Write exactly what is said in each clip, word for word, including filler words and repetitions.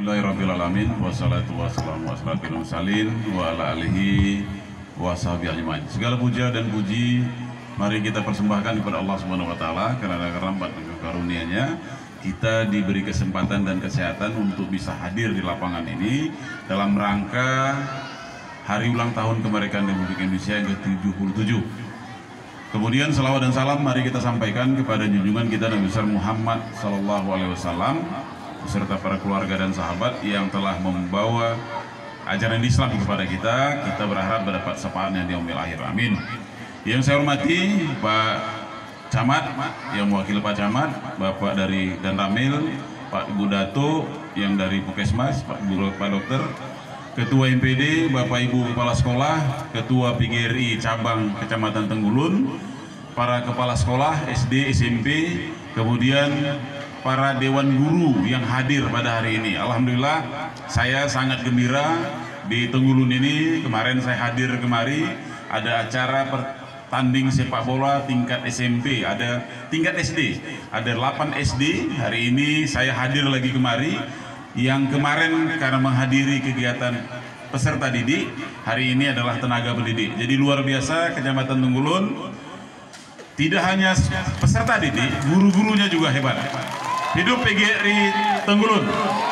Alhamdulillahirrabbilalamin. Wassalatu wassalamu asrafil mursalin wa ala alihi wa sahbihi ajmain. Segala puja dan puji mari kita persembahkan kepada Allah Subhanahu wa taala karena rahmat dan karunia-Nya kita diberi kesempatan dan kesehatan untuk bisa hadir di lapangan ini dalam rangka hari ulang tahun kemerdekaan Republik Indonesia yang ke tujuh puluh tujuh. Kemudian salawat dan salam mari kita sampaikan kepada junjungan kita Nabi besar Muhammad sallallahu alaihi wasallam beserta para keluarga dan sahabat yang telah membawa ajaran Islam kepada kita. Kita berharap mendapat syafaatnya di yaumil akhir. Amin. Yang saya hormati Pak Camat, yang mewakili Pak Camat, Bapak dari Danramil, Pak Ibu Dato yang dari Puskesmas, Pak Guru, Pak Dokter, Ketua M P D, Bapak Ibu Kepala Sekolah, Ketua P G R I Cabang Kecamatan Tenggulun, para Kepala Sekolah S D, S M P, kemudian para Dewan Guru yang hadir pada hari ini. Alhamdulillah saya sangat gembira di Tenggulun ini. Kemarin saya hadir kemari, ada acara pertanding sepak bola tingkat S M P, ada tingkat S D, ada delapan S D. Hari ini saya hadir lagi kemari. Yang kemarin karena menghadiri kegiatan peserta didik, hari ini adalah tenaga pendidik. Jadi luar biasa Kecamatan Tenggulun, tidak hanya peserta didik, guru-gurunya juga hebat. Hidup P G R I Tenggulun.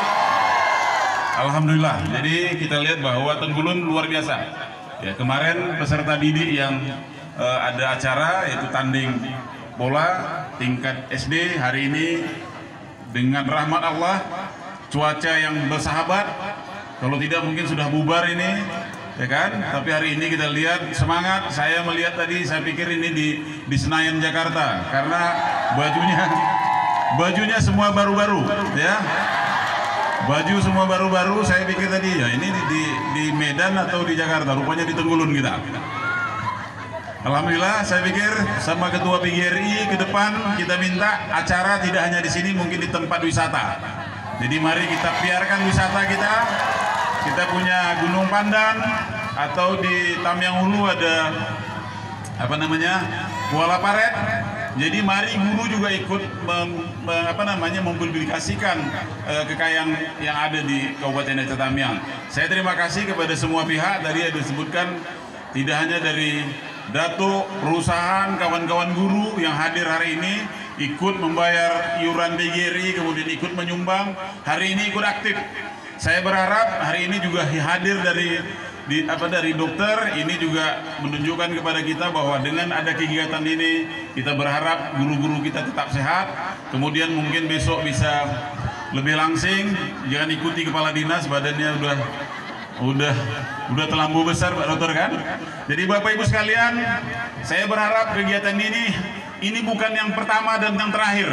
Alhamdulillah. Jadi kita lihat bahwa Tenggulun luar biasa. Ya, kemarin peserta didik yang uh, ada acara yaitu tanding bola tingkat S D, hari ini dengan rahmat Allah, cuaca yang bersahabat, kalau tidak mungkin sudah bubar ini, ya kan? Tapi hari ini kita lihat semangat. Saya melihat tadi, saya pikir ini di di Senayan Jakarta karena bajunya bajunya semua baru-baru, ya. Baju semua baru-baru. Saya pikir tadi ya ini di, di di Medan atau di Jakarta, rupanya di Tenggulun kita. Alhamdulillah, saya pikir sama Ketua P G R I ke depan kita minta acara tidak hanya di sini, mungkin di tempat wisata. Jadi mari kita biarkan wisata kita. Kita punya Gunung Pandan atau di Tamyang Hulu ada apa namanya Kuala Paret. Jadi mari guru juga ikut mem, mem, apa namanya mempublikasikan uh, kekayaan yang ada di Kabupaten Desa Tamyang. Saya terima kasih kepada semua pihak. Tadi ada disebutkan tidak hanya dari Dato, perusahaan, kawan-kawan guru yang hadir hari ini ikut membayar iuran P G R I, kemudian ikut menyumbang, hari ini ikut aktif. Saya berharap hari ini juga hadir dari di, apa dari dokter, ini juga menunjukkan kepada kita bahwa dengan ada kegiatan ini kita berharap guru-guru kita tetap sehat. Kemudian mungkin besok bisa lebih langsing, jangan ikuti kepala dinas, badannya udah udah udah terlampau besar Pak Dokter kan. Jadi Bapak Ibu sekalian, saya berharap kegiatan ini ini bukan yang pertama dan yang terakhir.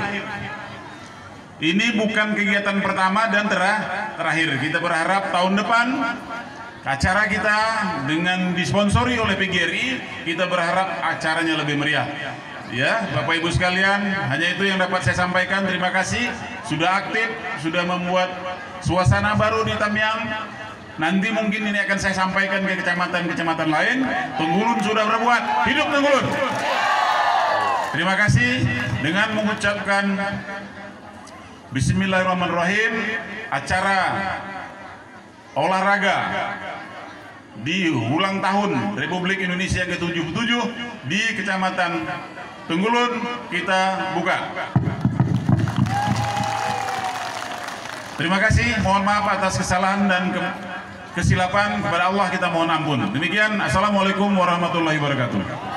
Ini bukan kegiatan pertama dan terakhir. Kita berharap tahun depan acara kita dengan disponsori oleh P G R I, kita berharap acaranya lebih meriah. Ya, Bapak Ibu sekalian, hanya itu yang dapat saya sampaikan. Terima kasih sudah aktif, sudah membuat suasana baru di Tamyang. Nanti mungkin ini akan saya sampaikan ke kecamatan-kecamatan lain. Tenggulun sudah berbuat. Hidup Tenggulun. Terima kasih. Dengan mengucapkan Bismillahirrahmanirrahim, acara olahraga di ulang tahun Republik Indonesia yang ke tujuh puluh tujuh di Kecamatan Tenggulun kita buka. Terima kasih. Mohon maaf atas kesalahan dan ke kesilapan, kepada Allah kita mohon ampun. Demikian, assalamualaikum warahmatullahi wabarakatuh.